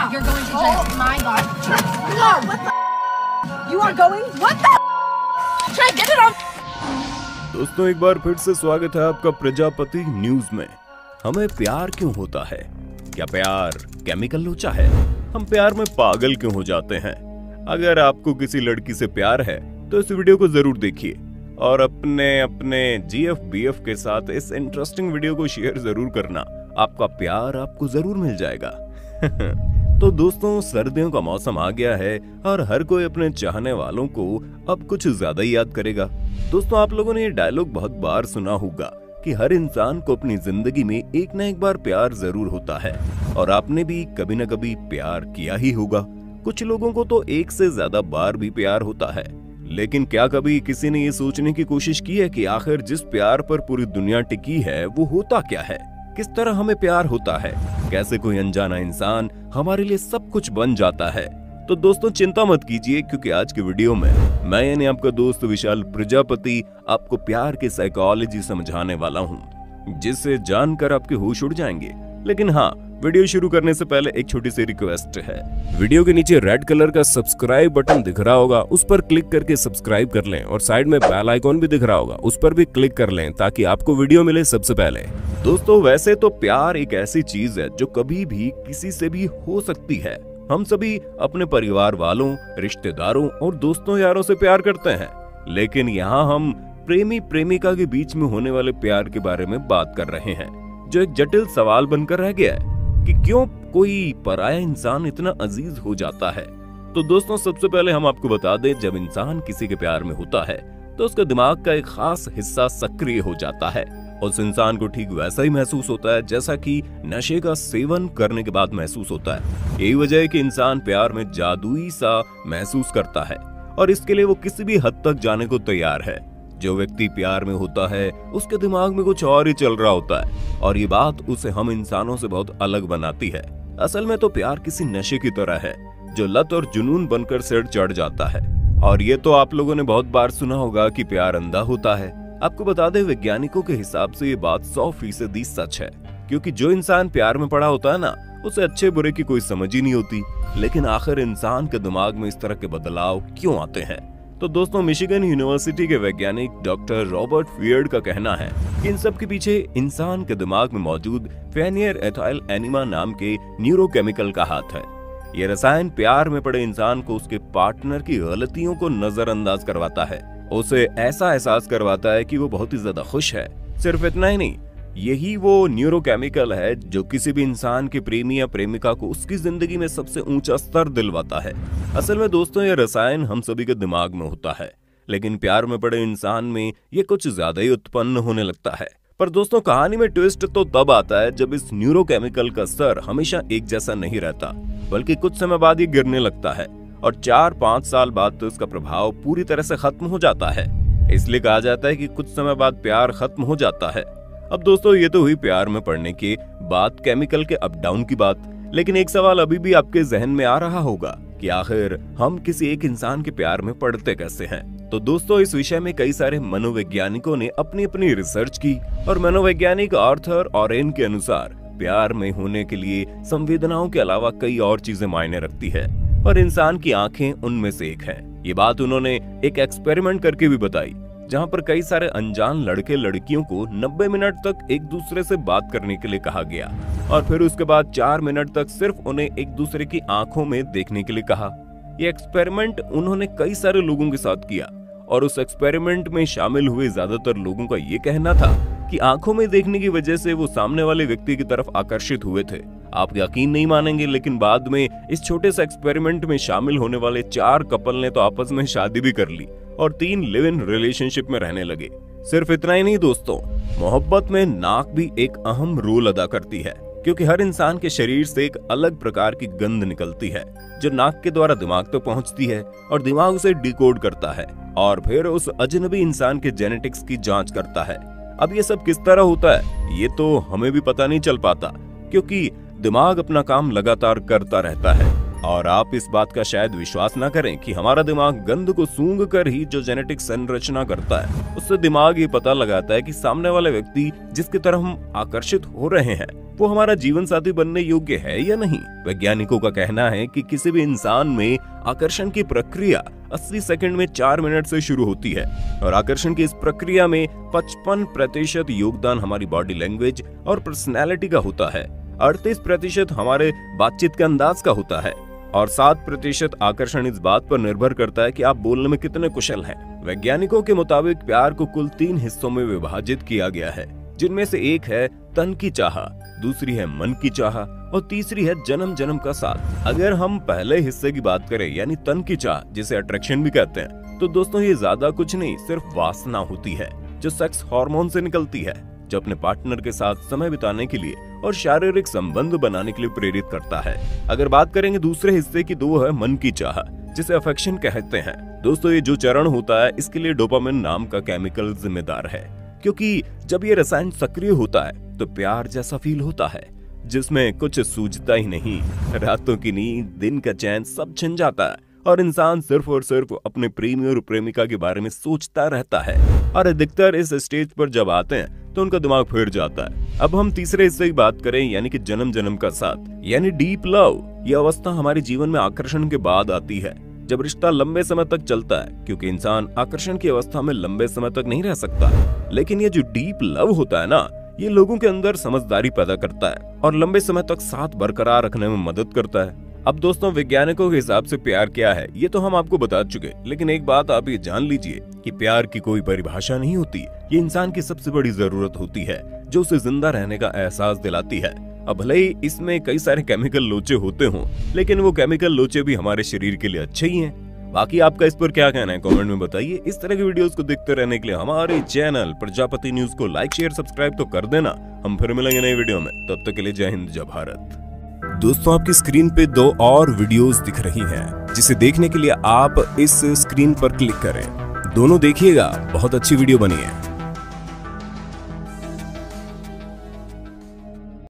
You're going to jail. My God. No, what the? You are going? What the? Try get it on. दोस्तों एक बार फिर से स्वागत है आपका प्रजापति न्यूज में। हमें प्यार क्यों होता है? क्या प्यार केमिकल लोचा है? हम प्यार में पागल क्यों हो जाते हैं? अगर आपको किसी लड़की से प्यार है तो इस वीडियो को जरूर देखिए और अपने जीएफ बीएफ के साथ इस इंटरेस्टिंग वीडियो को शेयर जरूर करना। आपका प्यार आपको जरूर मिल जाएगा। तो दोस्तों सर्दियों का मौसम आ गया है और हर कोई अपने चाहने वालों को अब कुछ ज्यादा ही याद करेगा। दोस्तों आप लोगों ने ये डायलॉग बहुत बार सुना होगा कि हर इंसान को अपनी जिंदगी में एक न एक बार प्यार जरूर होता है और आपने भी कभी न कभी प्यार किया ही होगा। कुछ लोगों को तो एक से ज्यादा बार भी प्यार होता है, लेकिन क्या कभी किसी ने ये सोचने की कोशिश की है कि आखिर जिस प्यार पर पूरी दुनिया टिकी है वो होता क्या है? किस तरह हमें प्यार होता है? कैसे कोई अनजाना इंसान हमारे लिए सब कुछ बन जाता है? तो दोस्तों चिंता मत कीजिए, क्योंकि आज के वीडियो में मैं यानी आपका दोस्त विशाल प्रजापति आपको प्यार की साइकोलॉजी समझाने वाला हूँ, जिससे जानकर आपके होश उड़ जाएंगे। लेकिन हाँ, वीडियो शुरू करने से पहले एक छोटी सी रिक्वेस्ट है। वीडियो के नीचे रेड कलर का सब्सक्राइब बटन दिख रहा होगा, उस पर क्लिक करके सब्सक्राइब कर लें और साइड में बेल आइकॉन भी दिख रहा होगा, उस पर भी क्लिक कर लें ताकि आपको वीडियो मिले सबसे पहले। दोस्तों वैसे तो प्यार एक ऐसी चीज है जो कभी भी किसी से भी हो सकती है। हम सभी अपने परिवार वालों, रिश्तेदारों और दोस्तों यारों से प्यार करते हैं, लेकिन यहाँ हम प्रेमी प्रेमिका के बीच में होने वाले प्यार के बारे में बात कर रहे हैं, जो एक जटिल सवाल बनकर रह गया है कि क्यों कोई पराया इंसान इतना अजीज हो जाता है। तो दोस्तों सबसे पहले हम आपको बता दें, जब इंसान किसी के प्यार में होता है तो उसका दिमाग का एक खास हिस्सा सक्रिय हो जाता है। उस इंसान को ठीक वैसा ही महसूस होता है जैसा कि नशे का सेवन करने के बाद महसूस होता है। यही वजह है कि इंसान प्यार में जादुई सा महसूस करता है और इसके लिए वो किसी भी हद तक जाने को तैयार है। जो व्यक्ति प्यार में होता है उसके दिमाग में कुछ और ही चल रहा होता है और ये बात उसे हम इंसानों से बहुत अलग बनाती है। असल में तो प्यार किसी नशे की तरह है जो लत और जुनून बनकर सिर चढ़ जाता है। और ये तो आप लोगों ने बहुत बार सुना होगा कि प्यार अंधा होता है। आपको बता दें, वैज्ञानिकों के हिसाब से ये बात 100% सच है, क्योंकि जो इंसान प्यार में पड़ा होता है ना, उसे अच्छे बुरे की कोई समझ ही नहीं होती। लेकिन आखिर इंसान के दिमाग में इस तरह के बदलाव क्यों आते हैं? तो दोस्तों मिशिगन यूनिवर्सिटी के वैज्ञानिक डॉक्टर रॉबर्ट फियर्ड का कहना है कि इन सब के पीछे इंसान के दिमाग में मौजूद फेनियर एथाइल एनिमा नाम के न्यूरोकेमिकल का हाथ है। ये रसायन प्यार में पड़े इंसान को उसके पार्टनर की गलतियों को नजरअंदाज करवाता है, उसे ऐसा एहसास करवाता है कि वो बहुत ही ज्यादा खुश है। सिर्फ इतना ही नहीं, यही वो न्यूरोकेमिकल है जो किसी भी इंसान के प्रेमी या प्रेमिका को उसकी जिंदगी में सबसे ऊंचा स्तर दिलवाता है। असल में दोस्तों ये रसायन हम सभी के दिमाग में होता है, लेकिन प्यार में पड़े इंसान में ये कुछ ज्यादा ही उत्पन्न होने लगता है। पर दोस्तों कहानी में ट्विस्ट तो तब आता है जब इस न्यूरोकेमिकल का स्तर हमेशा एक जैसा नहीं रहता, बल्कि कुछ समय बाद ये गिरने लगता है और 4-5 साल बाद तो इसका प्रभाव पूरी तरह से खत्म हो जाता है। इसलिए कहा जाता है कि कुछ समय बाद प्यार खत्म हो जाता है। अब दोस्तों ये तो हुई प्यार में पड़ने के बाद केमिकल के अप डाउन की बात, लेकिन एक सवाल अभी भी आपके जहन में आ रहा होगा कि आखिर हम किसी एक इंसान के प्यार में पड़ते कैसे हैं? तो दोस्तों इस विषय में कई सारे मनोवैज्ञानिकों ने अपनी अपनी रिसर्च की और मनोवैज्ञानिक आर्थर ऑरेन के अनुसार प्यार में होने के लिए संवेदनाओं के अलावा कई और चीजें मायने रखती है और इंसान की आंखें उनमें से एक है। ये बात उन्होंने एक एक्सपेरिमेंट करके भी बताई, जहां पर कई सारे अनजान लड़के लड़कियों को 90 मिनट तक एक दूसरे से बात करने के लिए कहा गया और फिर उसके बाद 4 मिनट तक सिर्फ उन्हें एक दूसरे की आंखों में देखने के लिए कहा। ये एक्सपेरिमेंट उन्होंने कई सारे लोगों के साथ किया और उस एक्सपेरिमेंट में शामिल हुए ज्यादातर लोगों का ये कहना था कि आंखों में देखने की वजह से वो सामने वाले व्यक्ति की तरफ आकर्षित हुए थे। आप यकीन नहीं मानेंगे, लेकिन बाद में इस छोटे से एक्सपेरिमेंट में शामिल होने वाले 4 कपल ने तो आपस में शादी भी कर ली और 3 लिव इन रिलेशनशिप में रहने लगे। सिर्फ इतना ही नहीं दोस्तों, मोहब्बत में नाक भी एक अहम रोल अदा करती है, क्योंकि हर इंसान के शरीर से एक अलग प्रकार की गंध निकलती है जो नाक के द्वारा दिमाग तक पहुंचती है और दिमाग उसे डिकोड करता है और फिर उस अजनबी इंसान के जेनेटिक्स की जांच करता है। अब ये सब किस तरह होता है ये तो हमें भी पता नहीं चल पाता, क्योंकि दिमाग अपना काम लगातार करता रहता है। और आप इस बात का शायद विश्वास ना करें कि हमारा दिमाग गंध को सूंघ कर ही जो जेनेटिक संरचना करता है, उससे दिमाग ये पता लगाता है कि सामने वाले व्यक्ति जिसकी तरफ हम आकर्षित हो रहे हैं वो हमारा जीवन साथी बनने योग्य है या नहीं। वैज्ञानिकों का कहना है कि किसी भी इंसान में आकर्षण की प्रक्रिया 80 सेकंड में 4 मिनट से शुरू होती है और आकर्षण की इस प्रक्रिया में 55% योगदान हमारी बॉडी लैंग्वेज और पर्सनैलिटी का होता है, 38% हमारे बातचीत के अंदाज का होता है और 7% आकर्षण इस बात पर निर्भर करता है कि आप बोलने में कितने कुशल हैं। वैज्ञानिकों के मुताबिक प्यार को कुल 3 हिस्सों में विभाजित किया गया है, जिनमें से एक है तन की चाह, दूसरी है मन की चाह और तीसरी है जन्म जन्म का साथ। अगर हम पहले हिस्से की बात करें यानी तन की चाह, जिसे अट्रैक्शन भी कहते हैं, तो दोस्तों ये ज्यादा कुछ नहीं, सिर्फ वासना होती है जो सेक्स हार्मोन से निकलती है, जो अपने पार्टनर के साथ समय बिताने के लिए और शारीरिक संबंध बनाने के लिए प्रेरित करता है। अगर बात करेंगे दूसरे हिस्से की, दो है मन की चाह, जिसे अफेक्शन कहते हैं। दोस्तों ये जो चरण होता है इसके लिए डोपामिन नाम का केमिकल जिम्मेदार है, क्योंकि जब ये रसायन सक्रिय होता है तो प्यार जैसा फील होता है, जिसमें कुछ सूझता ही नहीं, रातों की नींद, दिन का चैन सब छिन जाता है और इंसान सिर्फ और सिर्फ अपने प्रेमी और प्रेमिका के बारे में सोचता रहता है। और अधिकतर इस स्टेज पर जब आते हैं तो उनका दिमाग फिर जाता है। अब हम तीसरे हिस्से की बात करें यानी कि जन्म जन्म का साथ यानी डीप लव। ये अवस्था हमारे जीवन में आकर्षण के बाद आती है, जब रिश्ता लंबे समय तक चलता है, क्योंकि इंसान आकर्षण की अवस्था में लंबे समय तक नहीं रह सकता। लेकिन ये जो डीप लव होता है ना, ये लोगों के अंदर समझदारी पैदा करता है और लंबे समय तक साथ बरकरार रखने में मदद करता है। अब दोस्तों वैज्ञानिकों के हिसाब से प्यार क्या है ये तो हम आपको बता चुके, लेकिन एक बात आप ये जान लीजिए कि प्यार की कोई परिभाषा नहीं होती। ये इंसान की सबसे बड़ी जरूरत होती है जो उसे जिंदा रहने का एहसास दिलाती है। अब भले ही इसमें कई सारे केमिकल लोचे होते हों, लेकिन वो केमिकल लोचे भी हमारे शरीर के लिए अच्छे ही हैं। बाकी आपका इस पर क्या कहना है कमेंट में बताइए। इस तरह की वीडियोस को देखते रहने के लिए हमारे चैनल प्रजापति न्यूज को लाइक शेयर सब्सक्राइब तो कर देना। हम फिर मिलेंगे नई वीडियो में, तब तक के लिए जय हिंद जय भारत। दोस्तों आपकी स्क्रीन पे 2 और वीडियोस दिख रही हैं, जिसे देखने के लिए आप इस स्क्रीन पर क्लिक करें। दोनों देखिएगा, बहुत अच्छी वीडियो बनी है।